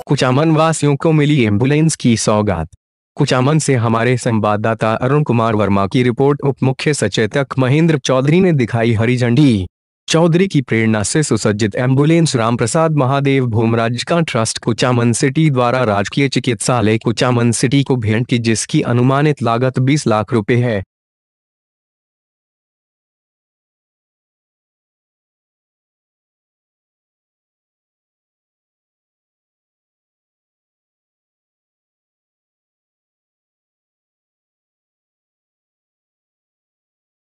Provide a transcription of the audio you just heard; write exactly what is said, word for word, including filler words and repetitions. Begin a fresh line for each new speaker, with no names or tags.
कुचामन वासियों को मिली एम्बुलेंस की सौगात। कुचामन से हमारे संवाददाता अरुण कुमार वर्मा की रिपोर्ट। उप मुख्य सचेतक महेंद्र चौधरी ने दिखाई हरी झंडी। चौधरी की प्रेरणा से सुसज्जित एम्बुलेंस रामप्रसाद महादेव भूमराजका ट्रस्ट कुचामन सिटी द्वारा राजकीय चिकित्सालय कुचामन सिटी को भेंट की, जिसकी अनुमानित लागत बीस लाख रुपए है।